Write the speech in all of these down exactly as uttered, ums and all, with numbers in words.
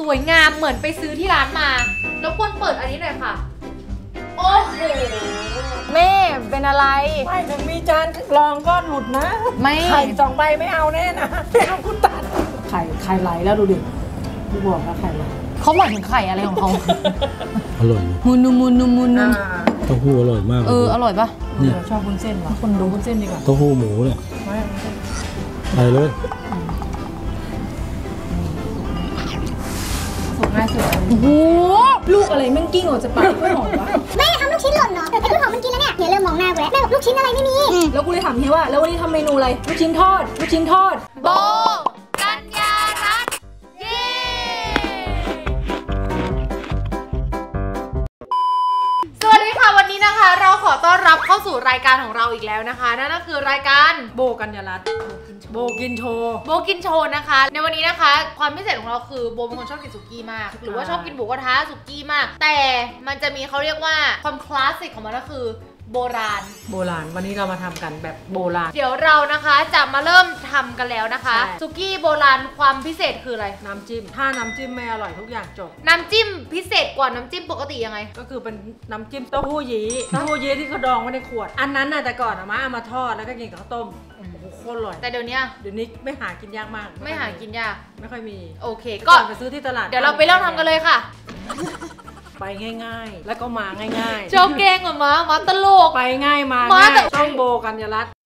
สวยงามเหมือนไปซื้อที่ร้านมาแล้วควรเปิดอันนี้หน่อยค่ะโอ้โหแม่เป็นอะไรไม่ถึงมีจานรองก็หลุดนะไม่ไข่สองใบไม่เอาแน่นะไม่เอาคุณตัดไข่ไข่ไหลแล้วดูดิดูบอกแล้วไข่ไหลเขาหมายถึงไข่อะไรของเขาอร่อยมูนูมูนูมูนูเต้าหู้อร่อยมากเอออร่อยปะเนี่ยชอบวุ้นเส้นว่ะคนดูวุ้นเส้นดีกว่าเต้าหู้หมูเนี่ยไปเลยสุกง่ายสุดโอ้โหลูกอะไรมันกิ้งออกจากปากไม่หอมวะแม่ทำลูกชิ้นหล่นเนาะไอ้ลูกหอมมันกินแล้วเนี่ยอย่าเริ่มมองหน้ากูแล้วแม่บอกลูกชิ้นอะไรไม่มีแล้วกูเลยถามเฮียว่าแล้ววันนี้ทำเมนูอะไรลูกชิ้นทอดลูกชิ้นทอดโบกัญญารัตน์เย้สวัสดีค่ะวันนี้นะคะเราขอต้อนรับเข้าสู่รายการของเราอีกแล้วนะคะนั่นก็คือรายการโบกัญญารัตน์โบกินโชว์โบกินโชว์นะคะในวันนี้นะคะความพิเศษของเราคือโบเป็นคนชอบกินสุกี้มากหรือว่าชอบกินหมูกระทะสุกี้มากแต่มันจะมีเขาเรียกว่าความคลาสสิกของมันก็คือโบราณโบราณวันนี้เรามาทำกันแบบโบราณเดี๋ยวเรานะคะจะมาเริ่มทำกันแล้วนะคะสุกี้โบราณความพิเศษคืออะไรน้ำจิ้มถ้าน้ำจิ้มไม่อร่อยทุกอย่างจบน้ำจิ้มพิเศษกว่าน้ำจิ้มปกติยังไงก็คือเป็นน้ำจิ้มเต้าหู้ยี้เต้าหู้ยี้ที่เขาดองไว้ในขวดอันนั้นน่ะแต่ก่อนอะมาเอามาทอดแล้วก็กินกับข้าวต้มโคตรอร่อยแต่เดี๋ยวนี้เดี๋ยวนี้ไม่หากินยากมากไม่หากินยากไม่ค่อยมีโอเคก็ไปซื้อที่ตลาดเดี๋ยวเราไปเริ่มทำกันเลยค่ะไปง่ายๆแล้วก็มาง่ายๆเจ้าเก่งเหรอมามาตลกไปง่ายมาง่ายต้องโบกัญญารัตน์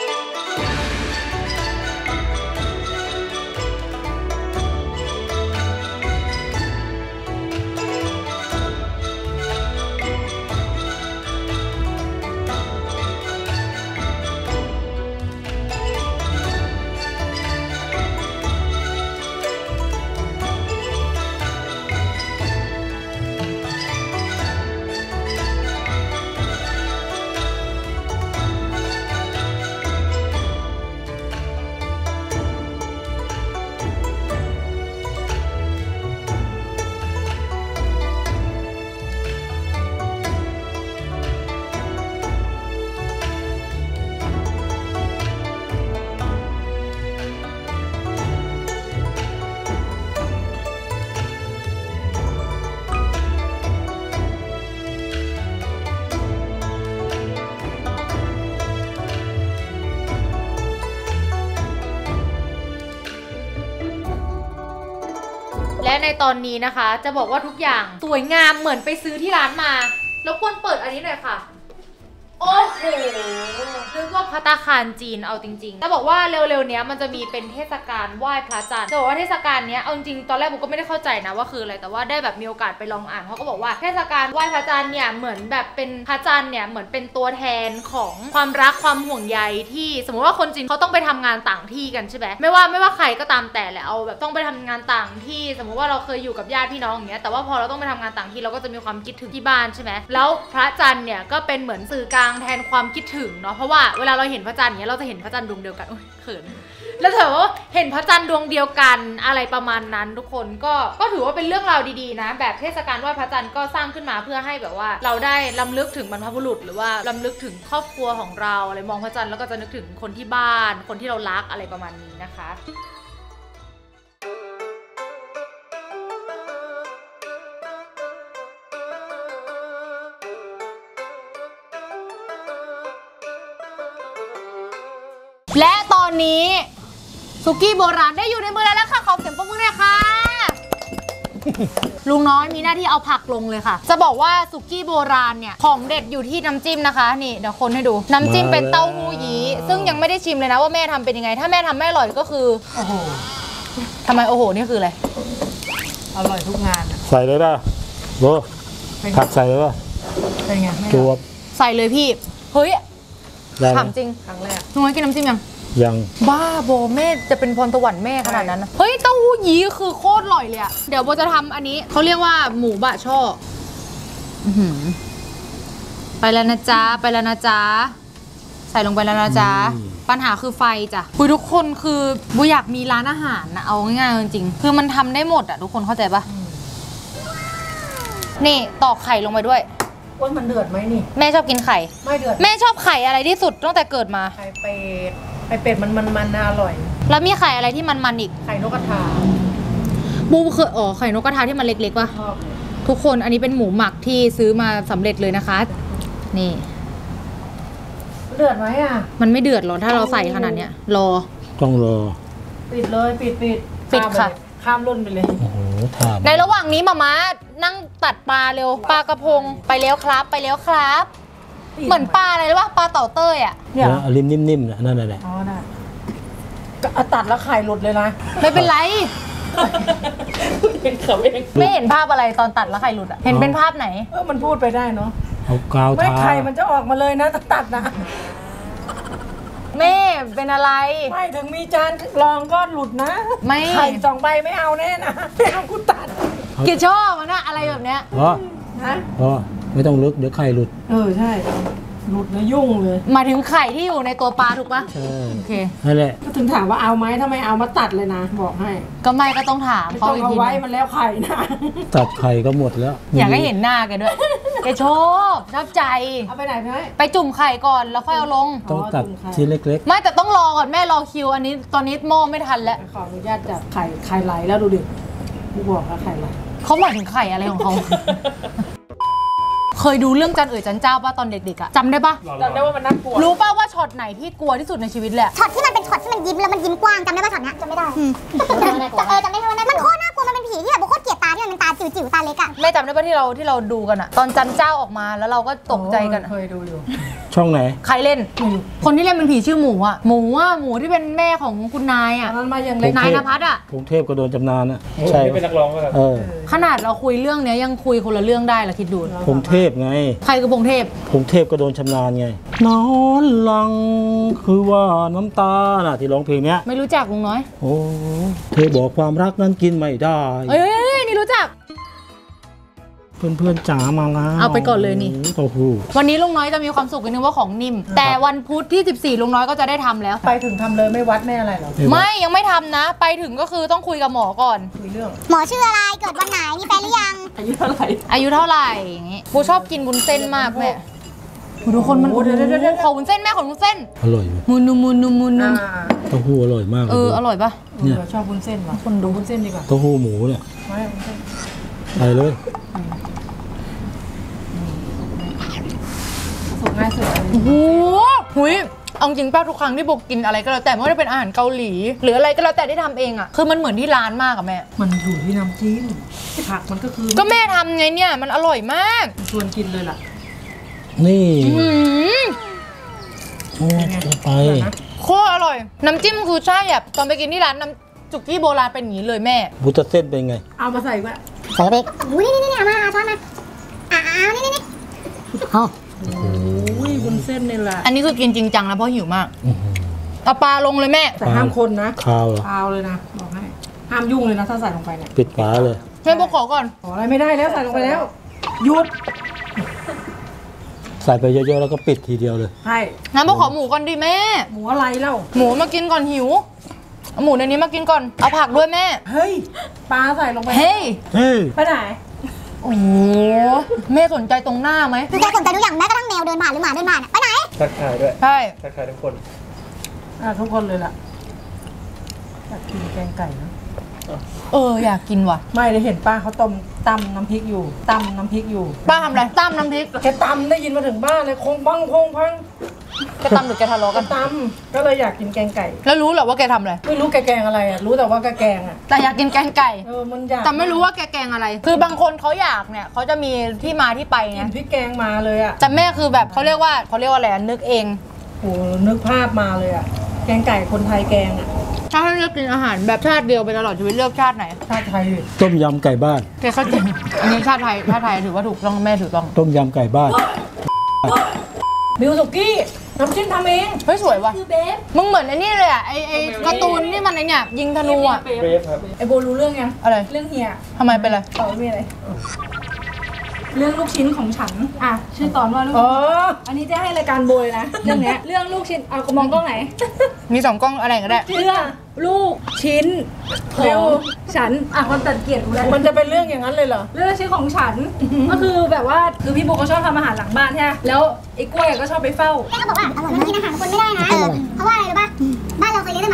และในตอนนี้นะคะจะบอกว่าทุกอย่างสวยงามเหมือนไปซื้อที่ร้านมาแล้วควรเปิดอันนี้หน่อยค่ะโอ้โหนึกว่าภัตตาคารจีนเอาจริงๆแต่บอกว่าเร็วๆเนี้ยมันจะมีเป็นเทศกาลไหว้พระจันทร์จะบอกว่าเทศกาลเนี้ยเอาจริงตอนแรกผมก็ไม่ได้เข้าใจนะว่าคืออะไรแต่ว่าได้แบบมีโอกาสไปลองอ่านเขาก็บอกว่าเทศกาลไหว้พระจันทร์เนี่ยเหมือนแบบเป็นพระจันทร์เนี่ยเหมือนเป็นตัวแทนของความรักความห่วงใยที่สมมติว่าคนจีนเขาต้องไปทำงานต่างที่กันใช่ไหมไม่ว่าไม่ว่าใครก็ตามแต่แหละเอาแบบต้องไปทำงานต่างที่สมมติว่าเราเคยอยู่กับญาติพี่น้องอย่างเงี้ยแต่ว่าพอเราต้องไปทำงานต่างที่เราก็จะมีความคิดถึงที่บ้านใช่ไหมแล้วพระจันทร์เนี่ยก็เป็นเหมือนสื่อกลางแทนความคิดถึงเนาะเพราะว่าเวลาเราเห็นพระจันทร์เนี้ยเราจะเห็นพระจันทร์ดวงเดียวกันโอ้ยเขินแล้วเถอะว่าเห็นพระจันทร์ดวงเดียวกันอะไรประมาณนั้นทุกคนก็ก็ถือว่าเป็นเรื่องราวดีๆนะแบบเทศกาลไหว้พระจันทร์ก็สร้างขึ้นมาเพื่อให้แบบว่าเราได้รำลึกถึงบรรพบุรุษหรือว่าล้ำลึกถึงครอบครัวของเราอะไรมองพระจันทร์แล้วก็จะนึกถึงคนที่บ้านคนที่เรารักอะไรประมาณนี้นะคะและตอนนี้สุกี้โบราณได้อยู่ในมือแล้วค่ะขอเสียงปรบมือหน่อยค่ะลุงน้อยมีหน้าที่เอาผักลงเลยค่ะจะบอกว่าสุกี้โบราณเนี่ยของเด็ดอยู่ที่น้ำจิ้มนะคะนี่เดี๋ยวคนให้ดูน้ำจิ้มเป็นเต้าหู้ยี้ซึ่งยังไม่ได้ชิมเลยนะว่าแม่ทำเป็นยังไงถ้าแม่ทำไม่อร่อยก็คือโอ้โหทำไมโอ้โหนี่คืออะไรอร่อยทุกงานใส่เลยป่ะโบผักใส่เลยป่ะเป็นไงตัวใส่เลยพี่เฮ้ยถามจริงครั้งแรกลุงน้อยกินน้ำจิ้มยังยังบ้าโบแม่จะเป็นพรสวรรค์แม่ขนาดนั้นนะเฮ้ยเต้าหู้ยี้คือโคตรอร่อยเลยอะเดี๋ยวโบจะทำอันนี้เขาเรียกว่าหมูบะช่อไปแล้วนะจ๊ะไปแล้วนะจ๊ะใส่ลงไปแล้วนะจ๊ะปัญหาคือไฟจ้ะคุยทุกคนคือบูอยากมีร้านอาหารนะเอาง่ายๆจริงๆคือมันทำได้หมดอะทุกคนเข้าใจปะนี่ตอกไข่ลงไปด้วยว่ามันเดือดไหมนี่แม่ชอบกินไข่ไม่เดือดแม่ชอบไข่อะไรที่สุดตั้งแต่เกิดมาไข่เป็ดไข่เป็ดมันมันมันน่าอร่อยแล้วมีไข่อะไรที่มันมันอีกไข่นกกระทาบูเคยอ๋อไข่นกกระทาที่มันเล็กๆป่ะชอบเลยทุกคนอันนี้เป็นหมูหมักที่ซื้อมาสำเร็จเลยนะคะ นี่เดือดไหมอ่ะมันไม่เดือดหรอกถ้าเราใส่ขนาดเนี้ยรอต้องรอปิดเลยปิดปิดปิดค่ะข้ามรุ่นไปเลยโอ้โหถามในระหว่างนี้มาม่านั่งตัดปลาเร็วปลากระพงไปแล้วครับไปแล้วครับ เหมือนปลาอะไรหรือว่าปลาเต่าเต้ยอ่ะเนี่ยแล้วเอาริมนิ่มๆนะนั่นแหละอ๋อได้ก็เอาตัดแล้วไข่หลุดเลยนะไม่เป็นไรเห็นเขาเองไม่เห็นภาพอะไรตอนตัดแล้วไข่หลุดอ่ะเห็นเป็นภาพไหนเออมันพูดไปได้เนาะเอากาวไม่ทาไข่มันจะออกมาเลยนะตัดตัดนะแม่เป็นอะไรไม่ถึงมีจานรองก็หลุดนะไม่ไข่สองใบไม่เอาแน่นะไม่เอากูตัดเกลียดชอบมันนะอะไรแบบเนี้ยเพราะนะเพราะไม่ต้องลึกเดี๋ยวไข่หลุดเออใช่หลุดแล้วยุ่งเลยหมายถึงไข่ที่อยู่ในตัวปลาถูกปะใช่โอเคนั่นแหละก็ถึงถามว่าเอาไหมถ้าไม่เอามาตัดเลยนะ บอกให้ก็ไม่ก็ต้องถามไม่เขาต้องอีกเอาทีไว้นึงมันแล้วไข่นะตัดไข่ก็หมดแล้วอยากให้เห็นหน้าแกด้วยแกชอบชอบใจเอาไปไหนพี่ไปจุ่มไข่ก่อนแล้วค่อยเอาลงต้องตัดอ๋อจุ่มไข่ชิ้นเล็กไม่แต่ต้องรอก่อนแม่รอคิว อันนี้ตอนนี้หม้อไม่ทันแล้วขออนุญาตจับไข่ไข่ไหลแล้วดูดิกูบอกแล้วไข่ไหลเขาหมายถึงไข่อะไรของเขา เคยดูเรื่องจันเอ๋ยจันเจ้าป่ะตอนเด็กๆอะจำได้ป่ะจำได้ว่ามันน่ากลัวรู้ป่ะว่าช็อตไหนที่กลัวที่สุดในชีวิตแหละช็อตที่มันเป็นช็อตที่มันยิ้มแล้วมันยิ้มกว้างจำได้ป่ะช็อตเนี้ยจำไม่ได้เออจำได้แค่ว่ามันโคตรน่ากลัวมันเป็นผีที่แบบโคตรเกลียดตาที่มันเป็นตาจิ๋วๆตาเล็กอะแม่จำได้ป่ะที่เราที่เราดูกันอะตอนจันเจ้าออกมาแล้วเราก็ตกใจกันอะเคยดูอยู่ๆ ช่องไหนใครเล่น คนที่เล่นเป็นผีชื่อหมูอะหมูอะหมูที่เป็นแม่ของคุณนายตออะนนั้นมายังเล็กนายนภัสอะพงเทพก็โดนจำนานอ่ะใช่เป็นนักร้องก็แบบเออขนาดเราคุยเรื่องเนี้ยยังคุยคนละเรื่องได้ละคิดดูพงเทพไงใครคือพงเทพพงเทพก็โดนชำนาญไงนอนหลังคือว่าน้ำตาน่ะที่ร้องเพลงเนี้ยไม่รู้จักลุงน้อยโอ้เธอบอกความรักนั้นกินไม่ได้เอ้ยเอ้ยเอ้ยนี่รู้จักเพื่อนเพื่อนๆจ๋ามาแล้วเอาไปก่อนเลยนี่โอ้โหวันนี้ลุงน้อยจะมีความสุขกันนึงว่าของนิ่ม แต่วันพุธที่สิบสี่ลุงน้อยก็จะได้ทำแล้วไปถึงทำเลยไม่วัดไม่อะไรหรอไม่ยังไม่ทำนะ ไปถึงก็คือต้องคุยกับหมอก่อนคุยเรื่องหมอชื่ออะไรเกิดวันไหนมีแฟนหรือยังอายุเท่าไหร่อายุเท่าไหร่อย่างงี้บูชอบกินวุ้นเส้นมากแม่โอ้โหทุกคนมันโอ้เดี๋ยวเดี๋ยวเดี๋ยวขอวุ้นเส้นแม่ขอวุ้นเส้นอร่อยไหมมูนูมูนูมูนูอ่าเต้าหู้อร่อยมากลเอออร่อยปะเนี่ยชอบวุ้นเส้นว่ะคนดูวุ้นเส้นดีกว่าเต้าหู้หมูเนี่ยไม่วุ้นเส้นไปเลยสุกง่ายสุดเลยโอ้โหหุยเอาจริงป้าทุกครั้งที่โบกินอะไรก็แล้วแต่ไม่ว่าจะเป็นอาหารเกาหลี หรืออะไรก็แล้วแต่ที่ทำเองอะคือมันเหมือนที่ร้านมากอะแม่มันอยู่ที่น้ำจิ้มผักมันก็คือก็แม่ทำไงเนี่ยมันอร่อยมากชวนกินเลยล่ะนี่หืมโอ้ไปโคตรอร่อย น้ำจิ้มคือใช่แบบตอนไปกินที่ร้านน้ำจุกที่โบราณเป็นอย่างนี้เลยแม่บุตรเส้นเป็นไงเอามาใส่ว่าใส่ไปอุ้ยนี่นี่นี่เอามาเอาช้อนมาอ่าเอานี่นี่นี่เอาโอ้ยวุ้นเส้นนี่แหละอันนี้คือกินจริงจังนะเพราะหิวมากอื้อหือเอาปลาลงเลยแม่แต่ห้ามคนนะข้าวเหรอคาวเลยนะบอกให้ห้ามยุ่งเลยนะถ้าใส่ลงไปเนี่ยปิดฝาเลยแม่โบขอก่อนขออะไรไม่ได้แล้วใส่ลงไปแล้วหยุดใส่ไปเยอะๆแล้วก็ปิดทีเดียวเลยใช่งั้นโบขอหมูก่อนดิแม่หมูอะไรเล่าหมูมากินก่อนหิวเอาหมูในนี้มากินก่อน เอาผักด้วยแม่เฮ้ยปลาใส่ลงไปเฮ้ยเฮ้ยไปไหนโอ้โหแม่สนใจตรงหน้าไหมคือแกสนใจทุกอย่างแม้กระทั่งแมวเดินผ่านหรือหมาเดินผ่านอะไปไหนทักทายด้วยใช่ทักทายทุกคนอ่ะทุกคนเลยล่ะอยากกินแกงไก่นะเอออยากกินว่ะไม่ได้เห็นป้าเขาต้มตำน้ำพริกอยู่ตำน้ำพริกอยู่ป้าทำอะไรตั้มน้ำพริกแกตำได้ยินมาถึงบ้านเลยคงบังคงพังแกตำหรือแกทะเลาะก็กันตำก็เลยอยากกินแกงไก่แล้วรู้เหรอว่าแกทำอะไรไม่รู้แกแกงอะไรอ่ะรู้แต่ว่าแกแกงอ่ะแต่อยากกินแกงไก่เออมันอยากแต่ไม่รู้ว่าแกแกงอะไร คือบางคนเขาอยากเนี่ยเขาจะมีที่มาที่ไปกิไงนพริกแกงมาเลยอ่ะแต่แม่คือแบบเขาเรียกว่าเขาเรียกว่าอะไรอะนึกเองโอ้นึกภาพมาเลยอ่ะแกงไก่คนไทยแกงอ่ะถ้าให้เลือกกินอาหารแบบชาติเดียวไปตลอดชีวิตเลือกชาติไหนชาติไทยต้มยำไก่บ้านแกเข้าใจอันนี้ชาติไทยชาติไทยถือว่าถูกต้องแม่ถูกต้องต้มยำไก่บ้านมิวสุกี้น้ำจิ้มทำเองเฮ้ยสวยว่ะมึงเหมือนไอ้นี่เลยอะไอไอการ์ตูนที่มันไอเนี่ยยิงธนูอะเบฟครับไอโบรู้เรื่องยังอะไรเรื่องเฮียทำไมเป็นไรต่อไม่มีอะไรเรื่องลูกชิ้นของฉัน อ่ะ ชื่อตอนว่าลูกอ๋ออันนี้จะให้รายการโบยนะ เรื่องเนี้ย เรื่องลูกชิ้น เอามองกล้องไหนมีสองกล้องอะไรก็ได้เรื่องลูกชิ้นของฉัน อ่ะคนตัดเกียรติกูแล้วมันจะเป็นเรื่องอย่างนั้นเลยเหรอเรื่องลูกชิ้นของฉัน ก็คือแบบว่า คือพี่โบเขาชอบทำอาหารหลังบ้านใช่ไหมแล้วไอ้กล้วยก็ชอบไปเฝ้าแม่ก็บอกว่าอร่อยมากกินอาหารคนไม่ได้นะเออเพราะว่าอะไรรู้ป่ะบ้านเราเคยเลี้ยงแต่หมาอ่ะเอา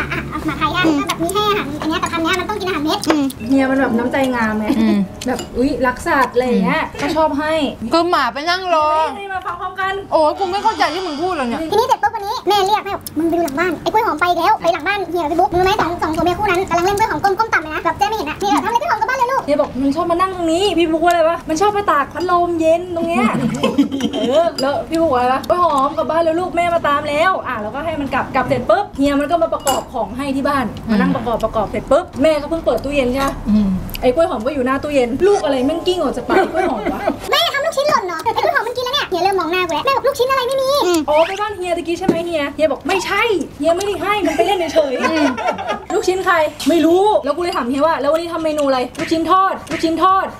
หมาไทยอะถ้าแบบมีให้อาหารอันเนี้ยแต่คำเนี้ยมันต้องกินอาหารเม็ดเฮียมันแบบน้ำใจงามไงอืมแบบอุ้ยรักสัตว์อะไรอย่างเงี้ยก็ชอบให้คือหมาไปนั่งรอนี่มาฟังพร้อมกันโอ้ยกูไม่เข้าใจที่มึงพูดเลยเนี่ยทีนี้เสร็จปุ๊บวันนี้แม่เรียกแม่บอกมึงไปดูหลังบ้านไอ้กล้วยหอมไปอีกแล้วไปหลังบ้านเฮียกับพี่บุ๊กรู้ไหมสองสองตัวเมียคู่นั้นกำลังเล่นกล้วยหอมก้มก้มต่ำเลยนะแบบเจ๊ไม่เห็นอะนี่เหรอทำอะไรกล้วยหอมกับบ้านเลยลูกเฮียบอกมันชอบมานั่งตรงนี้พี่บุ๊กว่าอะไรวะมันชอบไปตากพัดลมเย็นตรงเนี้ย เออแล้วพี่บุ๊กว่าอะไรวะกล้วยหอมกลับบ้านแล้วลูกแม่มาตามแล้วอ่ะแล้วก็ให้มันกลับกลับเสร็จปุ๊บเฮียมันก็มาประกอบของให้ที่บ้านมานั่งประกอบประกอบเสร็จปุ๊บแม่ก็เพิ่งเปิดตู้เย็นใช่ไหมไอ้กล้วยหอมก็อยู่หน้าตู้เย็นลูกอะไรแม่งกิ้งออกจากปากกล้วยหอมวะแม่ทำลูกชิ้นหล่นเนาะไอ้กล้วยหอมมันกินแล้วเนี่ยเฮียเริ่มมองหน้ากูแล้วแม่บอกลูกชิ้นอะไรไม่มีอ๋อไปบ้านเฮียตะกี้ใช่ไหมเฮียเฮียบอกไม่ใช่เฮียไม่ได้ให้มันไปเล่นเฉยๆลูกชิ้นใครไม่รู้แล้วกูเลยถามเฮียว่าแล้ววันนี้ทำเมนูอะไรลูกชิ้นทอดลูกชิ้นทอด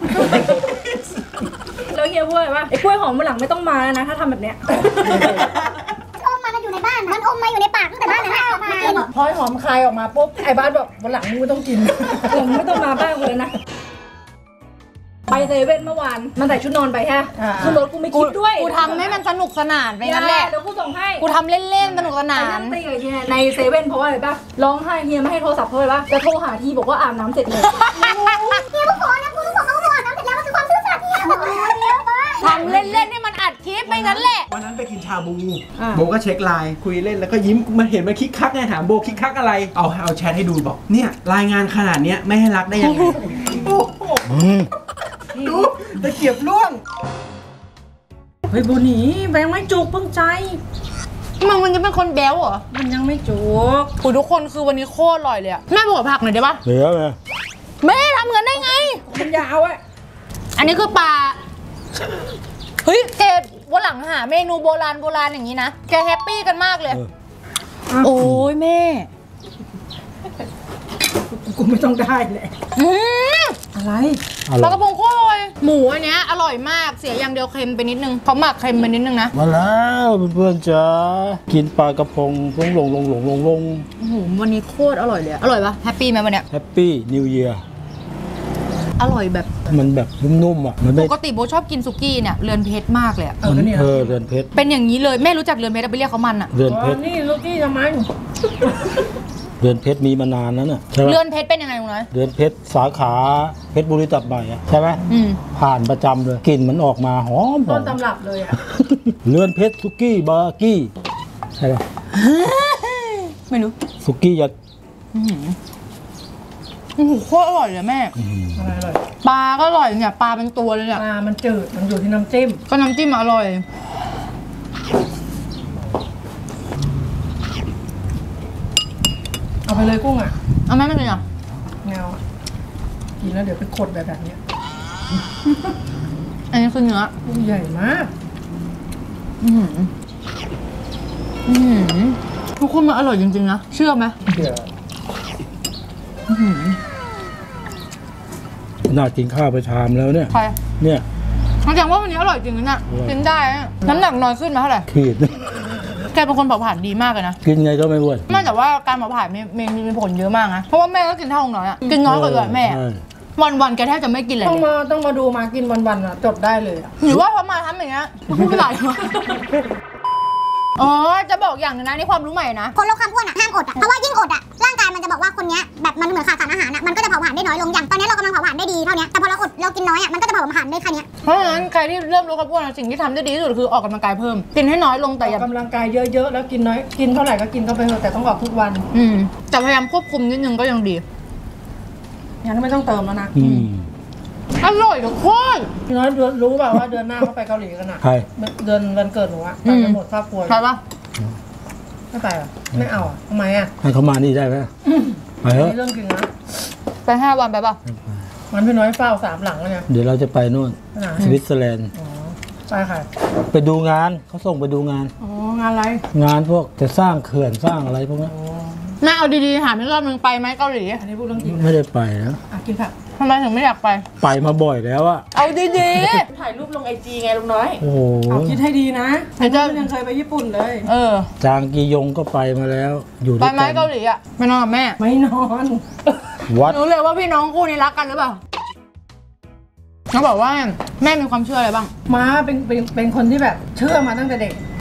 แล้วเฮียพูดว่าไอ้กล้วยหอมมันหลังไม่ต้องมาแล้วนะถ้าทำแบบเนี้ยอมมามันอยู่ในบ้านมันอมมาอยู่ในปากตั้งแต่บ้านนั้นออกมากินพอไอ้หอมคายออกมาปุ๊บไอ้บ้านบอกวันหลังมึงไม่ต้องกิน หลังไม่ต้องมาบ้านกูเลยนะไปเซเว่นเมื่อวานมันใส่ชุดนอนไปฮะคือรถกูไม่คิดด้วยกูทำให้มันสนุกสนานไปงั้นแหละเดี๋ยวกูส่งให้กูทำเล่นๆสนุกสนาไปนนั่งตีกับเฮียในเซเว่นเพราะว่าอะไรป่ะร้องไห้เฮียไม่ให้โทรศัพท์เขาเลยป่ะจะโทรหาทีบอกว่าอาบน้ำเสร็จเลยเฮียผู้ขอนะผู้ขอเขาบอกน้ำเสร็จแล้วมันคือความซื่อสัตย์เฮียบอกเลยเร็วไปทำเล่นๆให้มันอัดคลิปไปงั้นแหละวันนั้นไปกินชาบูโบก็เช็คไลน์คุยเล่นแล้วก็ยิ้มมันเห็นมันคิกคักไงถามโบคิกคักอะไรเอาเอาแชทให้ดูบอกเนี่ยรายงานขนาดเนี้ยไม่ให้รักได้ยังไงโอ้โหดูตะเกียบล่วงเฮ้ยบุหนีแบงค์ไม่จุกเพิ่งใจมึงมันจะเป็นคนแบ๊วเหรอมันยังไม่จุกกูทุกคนคือวันนี้โคตรอร่อยเลยอะแม่บอกผักหน่อยได้ปะเหลือไหมแม่ทำเงินได้ไงมันยาวอะอันนี้คือปลา เฮ้ยแกวันหลังหาเมนูโบราณโบราณอย่างนี้นะ แกแฮปปี้กันมากเลย โอ้ยแม่กูไม่ต้องได้เลยอืมอะไรอปร่ลาอยกระพงโคตรอร่อย หมูอันเนี้ยอร่อยมาก เสียอย่างเดียวเค็มไปนิดนึงเขาหมักเค็มไปนิดนึงนะมาแล้วเพื่อนๆจ้ากินปลากระพงลงลงลงลงลงลงโอ้โหวันนี้โคตรอร่อยเลยอะอร่อยปะแฮปปี้ไหมวันเนี้ยแฮปปี้นิวเยียร์อร่อยแบบมันแบบนุ่มๆอ่ะมันปไม่กติโบชอบกินสุกี้เนี่ยเรือนเพชรมากเลยอะมันเออเรือนเพชรเป็นอย่างนี้เลยแม่รู้จักเรือนเพชรอะไปเรียกเขามันอะเรือนอ๋เพอชรนี่ลูกกี้ทำไมเรือนเพชรมีมานานแล้วน่ะใช่ไหมเรือนเพชรเป็นยังไงลุงน้อยเรือนเพชรสาขาเพชรบุรีตัดใหม่อะใช่ไหมอืมผ่านประจำเลยกลิ่นมันออกมาหอมหต้อน มตำรับเลยอะเรือนเพชรสุกี้บาร์กี้ใช่ป่ะไม่รู้สุกี้ยาอื้อหือโอ้โหโคตรอร่อยเลยแม่อะไรอร่อยปลาก็อร่อยเนี่ยปลาเป็นตัวเลยเนี่ยปลามันจืดมันอยู่ที่น้ำจิ้มก็น้ำจิ้มอร่อยเอาไปเลยกุ้งอ่ะเอาแม่ไม่เป็นอ่ะแนวอะกินแล้วเดี๋ยวไปขดแบบแบบเนี้ยอันนี้คือเนื้อกุ้งใหญ่มากอือหืออือหือทุกคนมันอร่อยจริงๆนะเชื่อไหมเดี๋ยวอื้อหือน่ากินข้าวไปชามแล้วเนี่ยใครเนี่ยแสดงว่าวันนี้อร่อยจริงนะเนี่ยอร่อยกินได้นะน้ำหนักน้อยขึ้นมาเท่าไหร่ขีดแกเป็นคนเผาผลาญดีมากเลยนะกินไงก็ไม่อ้วนไม่แต่ว่าการเผาผลาญมีมีมีผลเยอะมากนะเพราะว่าแม่ก็กินเท่าของน้อยอ่ะกินน้อยกว่าด้วยแม่ใช่วันวันๆแกแทบจะไม่กินอะไรต้องเลยมาต้องมาดูมากินวันๆอ่ะจดได้เลยอ่ะหรือว่าพอมาทำอย่างเงี้ยพูดไม่ได้วะอ๋อจะบอกอย่างหนึงนะนี่ความรู้ใหม่นะคนลดความอ้วนอ่ะห้ามอดอ่ะเพราะว่ายิ่งอดอ่ะร่างกายมันจะบอกว่าคนเนี้ยแบบมันเหมือนขาดสารอาหารอ่ะมันก็จะเผาผลาญได้น้อยลงอย่างตอนนี้เรากำลังเผาผลาญได้ดีเท่านี้แต่พอเราอดเรากินน้อยอ่ะมันก็จะเผาผลาญได้แค่เนี้ยเพราะฉะนั้นใครที่เริ่มลดความอ้วนสิ่งที่ทำได้ดีที่สุดคือออกกำลังกายเพิ่มกินให้น้อยลงแต่อออกย่ากำลังกายเยอะๆแล้วกินน้อยกินเท่าไหร่ก็กินเข้าไปเถอะแต่ต้องออกทุกวันอืมแต่พยายามควบคุมนิดนึงก็ยังดีงั้นไม่ต้องเติมแล้วนะอืมอร่อยทุกคนพี่น้อยรู้เปล่าว่าเดือนหน้าเขาไปเกาหลีกันอ่ะใครเดือนวันเกิดหนูอ่ะตังค์จะหมดครอบครัวใช่ปะไม่ไปอ่ะไม่เอาอ่ะทำไมอ่ะให้เขามานี่ได้ไหมไปเถอะนี่เรื่องจริงนะไปห้าวันไปปะมันพี่น้อยเฝ้าสามหลังแล้วเนี่ยเดี๋ยวเราจะไปโน่นไปไหนสวิตเซอร์แลนด์อ๋อไปค่ะไปดูงานเขาส่งไปดูงานอ๋องานอะไรงานพวกจะสร้างเขื่อนสร้างอะไรพวกนี้อ๋อแม่เอาดีๆถามอีกรอบนึงไปไหมเกาหลีอันนี้พูดเรื่องจริงไม่ได้ไปนะอ่ะกินผักทำไมถึงไม่อยากไปไปมาบ่อยแล้วอะเอาดีถ่ายรูปลงไอจีไงลุงน้อยโอ้โหเอาคิดให้ดีนะเดี๋ยวจะผมยังเคยไปญี่ปุ่นเลยๆเออจางกียงก็ไปมาแล้ว อยู่ไปด้วยไหมกันเกาหลีอ่ะไปนอนกับแม่ไม่นอนวัดรู้เลยว่าพี่น้องคู่นี้รักกันหรือเปล่าเขาบอกว่าแม่มีความเชื่ออะไรบ้างม้าเป็นเป็นเป็นคนที่แบบเชื่อมาตั้งแต่เด็ก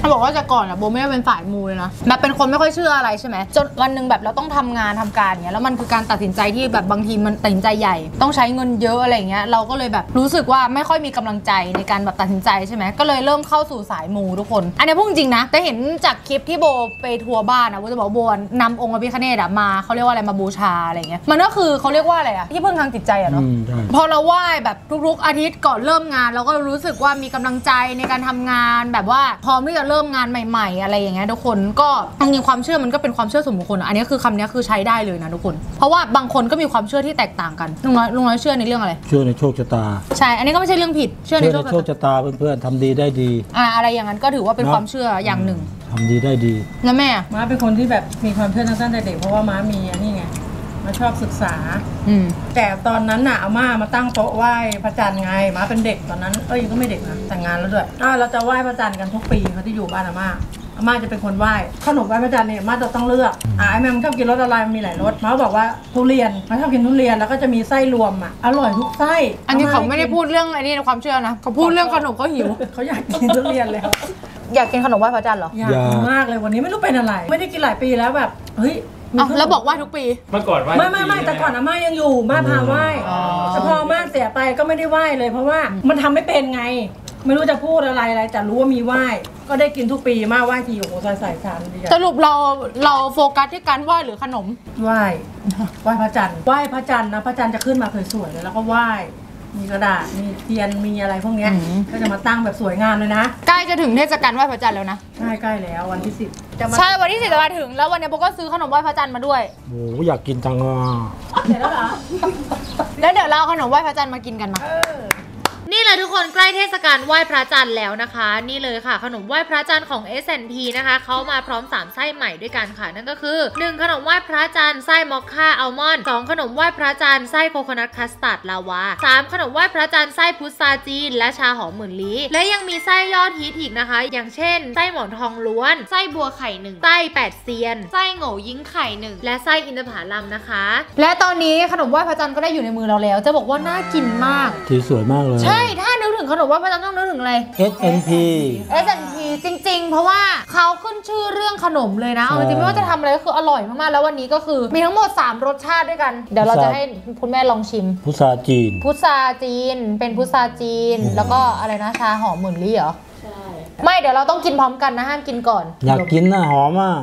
เขาบอกว่าแต่ก่อนอะโบไม่ได้เป็นสายมูเลยนะแบบเป็นคนไม่ค่อยเชื่ออะไรใช่ไหมจนวันหนึ่งแบบเราต้องทำงานทำการอย่างเงี้ยแล้วมันคือการตัดสินใจที่แบบบางทีมันตัดสินใจใหญ่ต้องใช้เงินเยอะอะไรเงี้ยเราก็เลยแบบรู้สึกว่าไม่ค่อยมีกำลังใจในการแบบตัดสินใจใช่ไหมก็เลยเริ่มเข้าสู่สายมูทุกคนอันนี้พูดจริงนะแต่เห็นจากคลิปที่โบไปทัวร์บ้านอะโบจะบอกโบนำองค์พระพิฆเนศอะมาเขาเรียกว่าอะไรมาบูชาอะไรเงี้ยมันก็คือเขาเรียกว่าอะไรอะที่พึ่งทางจิตใจอะเนาะอืมใช่พอเราไหว้แบบทุกๆอาทิตย์ก่อนเริ่มงานเราก็รู้สึกว่ามีกำลังใจในการทำงานแบบว่าพร้อมที่จะเริ่มงานใหม่ๆอะไรอย่างเงี้ยทุกคนก็จริงๆความเชื่อมันก็เป็นความเชื่อส่วนบุคคลอันนี้คือคำนี้คือใช้ได้เลยนะทุกคนเพราะว่าบางคนก็มีความเชื่อที่แตกต่างกันลุงน้อยลุงน้อยเชื่อในเรื่องอะไรเชื่อในโชคชะตาใช่อันนี้ก็ไม่ใช่เรื่องผิดเชื่อในเชื่อโชในคโชคชะตาเพื่อนๆทำดีได้ดีอ่าอะไรอย่างนั้นก็ถือว่าเป็นความเชื่ออย่างหนึ่งทำดีได้ดีแล้วแม่ม้าเป็นคนที่แบบมีความเชื่อตั้งแต่เด็กเพราะว่าม้ามีอันนี้ไงม้าชอบศึกษาอืมแต่ตอนนั้นน่ะอาม่ามาตั้งโต๊ะไหว้พระจันทร์ไงม้าเป็นเด็กตอนนั้นเอ้ยก็ไม่เด็กนะแต่งงานแล้วด้วยอ่าเราจะไหว้พระจันทร์กันทุกปีเขาที่อยู่บ้านอาม่าอาม่าจะเป็นคนไหว้ขนมไหว้พระจันทร์เนี่ยอาม่าจะต้องเลือกอ่าไอ้แม่มันชอบกินรสอะไรมันมีหลายรสม้าบอกว่าทุเรียนม้าชอบกินทุเรียนแล้วก็จะมีไส้รวมอ่ะอร่อยทุกไส้อันนี้เขาไม่ได้พูดเรื่องไอ้นี่ในความเชื่อนะเขาพูดเรื่องขนมเขาหิวเขาอยากกินทุเรียนแล้วอยากกินขนมไหว้พระจันทร์เหรออยากกินมากเลยวันนี้ไม่รู้เป็นอะไร ไม่ได้กินหลายปีแล้วแบบเฮ้ยอ้าวแล้วบอกไหว้ทุกปีเมื่อก่อนว่าไม่ไม่ไม่แต่ก่อนอาม่ายังอยู่ม่าพาไหว้แต่พออาม่าเสียไปก็ไม่ได้ไหว้เลย เพราะว่ามันทำไม่เป็นไง ไม่รู้จะพูดอะไรอะไรแต่รู้ว่ามีไหว้ก็ได้กินทุกปีม่าไหว้ทีโอ้โหใส่ใส่ชามดีสรุปเราเราโฟกัสที่การไหว้หรือขนมไหว้ไหว้พระจันทร์ไหว้พระจันทร์นะพระจันทร์จะขึ้นมาสวยๆเลยแล้วก็ไหว้มีกระดาษมีเทียนมีอะไรพวกเนี้ยอืมก็จะมาตั้งแบบสวยงามเลยนะใกล้จะถึงเทศกาลไหว้พระจันทร์แล้วนะใช่ใกล้แล้ววันที่สิบจะมาใช่วันที่สิบจะมาถึงแล้ววันนี้โบก็ซื้อขนมไหว้พระจันทร์มาด้วยโอ้อยากกินจังอ่ะเสร็จแล้วเหรอแล้วเดี๋ยวเราเอาขนมไหว้พระจันทร์มากินกันมา นี่เลยทุกคนใกล้เทศกาลไหว้พระจันทร์แล้วนะคะ นี่เลยค่ะขนมไหว้พระจันทร์ของ เอส แอนด์ พี นะคะเขามาพร้อมสามไส้ใหม่ด้วยกันค่ะนั่นก็คือหนึ่งขนมไหว้พระจันทร์ไส้มอคค่าอัลมอนด์สองขนมไหว้พระจันทร์ไส้โคโคนัทคัสตาร์ดลาวาสามขนมไหว้พระจันทร์ไส้พุทราจีนและชาหอมหมื่นลี้และยังมีไส้ยอดฮิตอีกนะคะ อย่างเช่นไส้หมอนทองล้วนไส้บัวไข่หนึ่งไส้แปดเซียนไส้โง่ยิ้งไข่หนึ่งและไส้อินทผลัมนะคะ และตอนนี้ขนมไหว้พระจันทร์ก็ได้อยู่ในมือเราแล้วจะบอกว่าน่ากินมากสีสวยมากเลยใช่ถ้านึกถึงขนมไหว้พระจันทร์ต้องนึกถึงอะไรเอส เอ็น พีเอส แอนด์ พี จริงๆ เพราะว่าเขาขึ้นชื่อเรื่องขนมเลยนะเอาจริงๆไม่ว่าจะทำอะไรก็คืออร่อยมากๆ แล้ววันนี้ก็คือมีทั้งหมดสามรสชาติด้วยกัน เดี๋ยวเราจะให้คุณแม่ลองชิมพุทราจีนพุทราจีน เป็นพุทราจีน แล้วก็อะไรนะชาหอมหมื่นลี่เหรอ ใช่ ไม่เดี๋ยวเราต้องกินพร้อมกันนะห้ามกินก่อนอยากกินนะหอมอ่ะ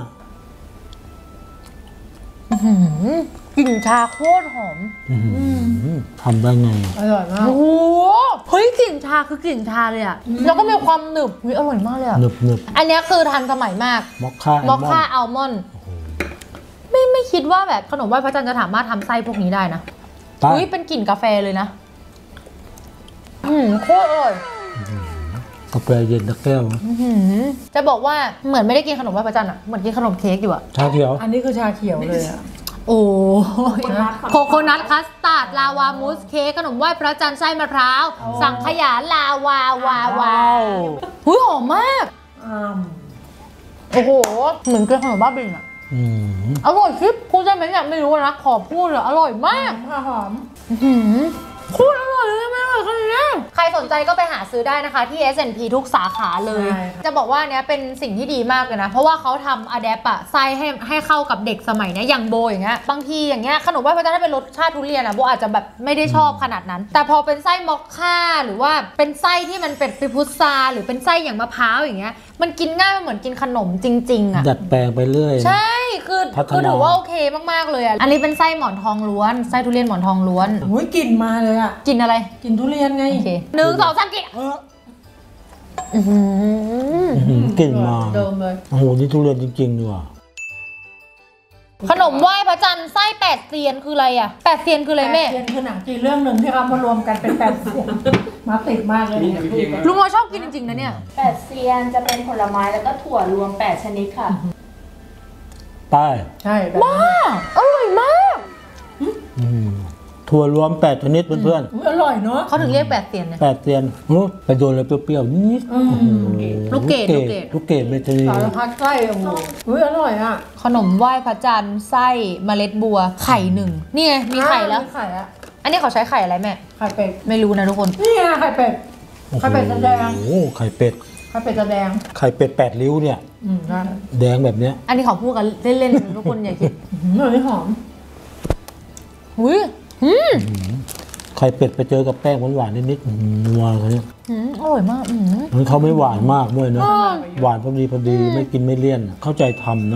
อื้อหือกลิ่นชาโคตรหอมอื้อหือทำได้ไงอร่อยมากโอ้โหเฮ้ยกลิ่นชาคือกลิ่นชาเลยอะแล้วก็มีความหนึบเฮ้ยอร่อยมากเลยอะหนึบหนึบอันนี้คือทันสมัยมากมอคค่ามอคค่าอัลมอนด์ไม่ไม่คิดว่าแบบขนมไหว้พระจันทร์จะสามารถทำไส้พวกนี้ได้นะใต้อุ้ยเป็นกลิ่นกาแฟเลยนะ อืมโคตรอร่อยกาแฟเย็นตะแก้วอื้อหือจะบอกว่าเหมือนไม่ได้กินขนมไหว้พระจันทร์อะเหมือนกินขนมเค้กอยู่อะชาเขียวอันนี้คือชาเขียวเลยอะโอ้ยโคโคนัทคัสตาร์ดลาวามูสเค้กขนมไหว้พระจันทร์ไส้มะพร้าว สังขยาลาวาวาวาวหุ้ยหอมมากอืมโอ้โห เหมือนกินขนมบ้าบินอะอืมอร่อยคลิปพูดได้ไหมเนี่ยไม่รู้นะ ขอพูดเลยอร่อยมากหอมอื้อหือโคตรอร่อยเลยไม่อร่อยขนาดนี้ใครสนใจก็ไปหาซื้อได้นะคะที่ เอส แอนด์ พี ทุกสาขาเลย จะบอกว่าเนี้ยเป็นสิ่งที่ดีมากเลยนะ เพราะว่าเขาทำอะแดปอะไส้ให้ให้เข้ากับเด็กสมัยเนี้ยอย่างโบอย่างเงี้ยบางทีอย่างเงี้ยขนมไหว้พระจันทร์ถ้าเป็นรสชาติทุเรียนอะโบอาจจะแบบไม่ได้ชอบขนาดนั้น แต่พอเป็นไส้มอคค่าหรือว่าเป็นไส้ที่มันเป็นพุทราหรือเป็นไส้อย่างมะพร้าวอย่างเงี้ยมันกินง่ายมันเหมือนกินขนมจริงๆอะดัดแปลงไปเรื่อยใช่ คือพัฒนาคือถือว่าโอเคมากๆเลยอ่ะ อันนี้เป็นไส้หมอนทองล้วน ไส้ทุเรียนหมอนทองล้วนโอ้ยกลิ่นมาเลยอะกินอะไรกลิ่นทุเรียนไงโอเคหนึ่งสองสามกินอื้อหืออื้อหือกลิ่นมาเดิมเลยโอ้โหนี่ทุเรียนจริงๆดีว่ะขนมไหว้พระจันทร์ไส้แปดเซียนคืออะไรอ่ะแปดเซียนคืออะไรแม่แปดเซียนคือหนังจีนเรื่องหนึ่งที่เอามารวมกันเป็นแปดเซียนมาติดมากเลยเนี่ยลุงน้อยชอบกินจริงๆนะเนี่ยแปดเซียนจะเป็นผลไม้แล้วก็ถั่วรวมแปดชนิดค่ะใต้ใช่แบบมาก อร่อยมากอืมถั่วรวมแปดชนิดเพื่อนอุ๊ยอร่อยเนาะเขาถึงเรียกแปดเซียนเนี่ยๆแปดเตียนโอ้ไปโดนอะไรเปรี้ยวๆนิดอืมโอ้โหลูกเกดลูลูกกเกเกดดลูกเกดเบเตอรี่สารพัดไส้โอ้โหอุ้ยอร่อยอ่ะขนมไหว้พระจันทร์ไส้เมล็ดบัว ไข่หนึ่งนี่ไงมีไข่แล้วมีไข่อะอันนี้เขาใช้ไข่อะไรแม่ไข่เป็ดไม่รู้นะทุกคนนี่ไงไข่เป็ดโอ้โหไข่เป็ดแดงโอ้โหไข่เป็ดไข่เป็ดจะแดงไข่เป็ดแปดริ้วเนี่ยอืมได้แดงแบบเนี้ยอันนี้เขาพูดกันเล่นๆทุกคนอย่าคิดอืมอันนี้หอมอุ้ยอืมไข่เป็ดไปเจอกับแป้งหวานๆนิดๆอืมนัวเขาเนี่ยอืมอร่อยมากอืมมันเขาไม่หวานมากด้วยนะหวานพอดีพอดีไม่กินไม่เลี่ยนเข้าใจทำนะ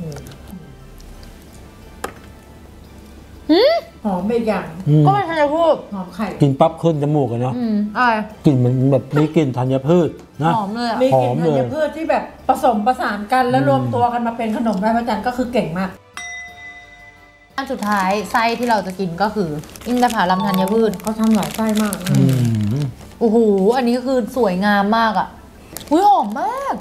หอมไปอีกอย่างอืมก็ไม่ทันจะพูดหอมไข่กินปั๊บขึ้นจมูกกันเนาะอืมอะไรกลิ่นมันแบบมีกลิ่นธัญพืชนะหอมเลยอ่ะมีกลิ่นหอมธัเลยญพืชที่แบบผสมประสานกันแล้วรวมตัวกันมาเป็นขนมไหว้พระจันทร์ก็คือเก่งมากอันสุดท้ายไส้ที่เราจะกินก็คือ อินทผลัมธัญพืชเขาทำหลายไส้มากอืมโอ้โหอันนี้คือสวยงามมากอ่ะอุ้ยหอมมาก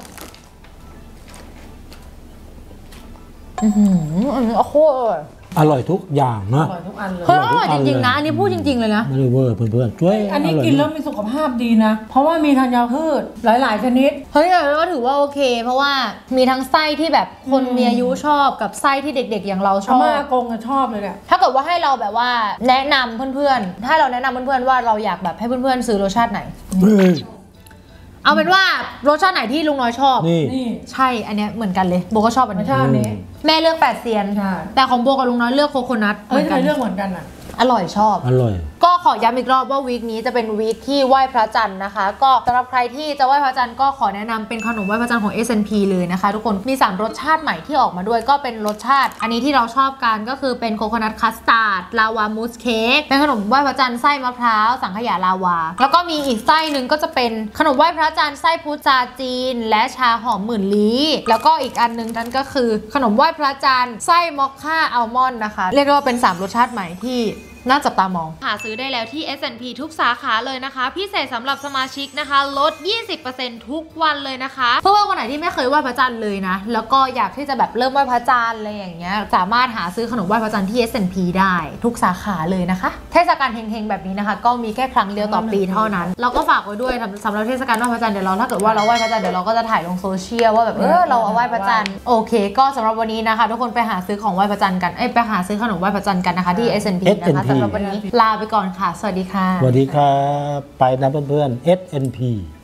อือหืออันนี้โคตรอร่อยอร่อยทุกอย่างอนะร่อยทุกอันเลยเฮ้ยอร่อยจริงๆนะ อันนี้พูดจริงๆเลยนะไม่ได้เวอร์เพื่อนๆช่วยอันนี้ร่ยกินแล้วมีสุขภาพดีนะ เพราะว่ามีธัญพืชหลายๆชนิดเฮ้ยแต่ก็ถือว่าโอเค เพราะว่ามีทั้งไส้ที่แบบคนอืมมีอายุชอบกับไส้ที่เด็กๆ อย่างเราชอาอบม่าอากงอะชอบเลยเนี่ยถ้าเกิดว่าให้เราแบบว่าแนะนำเพื่อนๆ ถ้าเราแนะนำเพื่อนๆว่าเราอยากแบบให้เพื่อนๆซื้อรสชาติไหนเฮ้ยเอาเป็นว่ารสชาติไหนที่ลุงน้อยชอบนี่นี่ใช่อันเนี้ยเหมือนกันเลยโบก็ชอบอันรสนี้ชาตินี้แม่เลือกแปดเซียนใช่แต่ของโบกับลุงน้อยเลือกโคโคนัทเหเฮ้มืยอนทำกัไมนเรื่องเหมือนกันอ่ะอร่อยชอบอร่อยก็ขอย้ำอีกรอบว่าวีคนี้จะเป็นวีคที่ไหว้พระจันทร์นะคะ ก็สำหรับใครที่จะไหว้พระจันทร์ก็ขอแนะนำเป็นขนมไหว้พระจันทร์ของ เอส แอนด์ พี เลยนะคะ ทุกคนมีสามรสชาติใหม่ที่ออกมาด้วยก็เป็นรสชาติ อันนี้ที่เราชอบกันก็คือเป็นโคโคนัทคัสตาร์ดลาวามูสเค้กเป็นขนมไหว้พระจันทร์ไส้มะพร้าวสังขยาลาวา แล้วก็มีอีกไส้หนึ่งก็จะเป็นขนมไหว้พระจันทร์ไส้พุทราจีน และชาหอมหมื่นลี้แล้วก็อีกอันหนึงนั่นก็คือขนมไหว้พระจันทร์ไส้มอคค่าอัลมอนด์นะคะเรียกได้ว่าเป็นสามรสชาติใหม่ที่น่าจับตามองหาซื้อได้แล้วที่ เอส แอนด์ พี ทุกสาขาเลยนะคะพิเศษสำหรับสมาชิกนะคะลด ยี่สิบเปอร์เซ็นต์ ทุกวันเลยนะคะเพื่อว่าคนไหนที่ไม่เคยไหว้พระจันทร์เลยนะแล้วก็อยากที่จะแบบเริ่มไหว้พระจันทร์อะไรอย่างเงี้ยสามารถหาซื้อขนมไหว้พระจันทร์ที่ เอส แอนด์ พี ได้ทุกสาขาเลยนะคะเทศกาลเฮงๆแบบนี้นะคะก็มีแค่ครั้งเดียวต่อปีเท่านั้นเราก็ฝากไว้ด้วยสำหรับเทศกาลไหว้พระจันทร์เดี๋ยวเราถ้าเกิดว่าเราไหว้พระจันทร์เดี๋ยวเราก็จะถ่ายลงโซเชียลว่าแบบเออเราเอาไหว้พระจันทร์โอเคก็สำหรับวันนี้นะคะทุกคนไปหาซื้อของไหว้พระจันทร์กันเอ้ยไปหาซื้อขนมไหว้พระจันทร์กันนะคะที่ เอส แอนด์ พี นะคะเอส แอนด์ พีสำหรับวันนี้ลาไปก่อนค่ะสวัสดีค่ะสวัสดีครับ ไปนะเพื่อนๆ เอส เอ็น พี